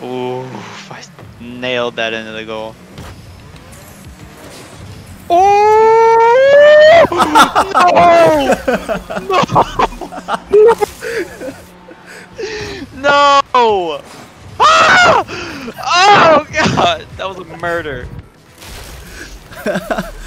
Ooh, I nailed that into the goal. Oh no! No! Ah! Oh god, that was a murder.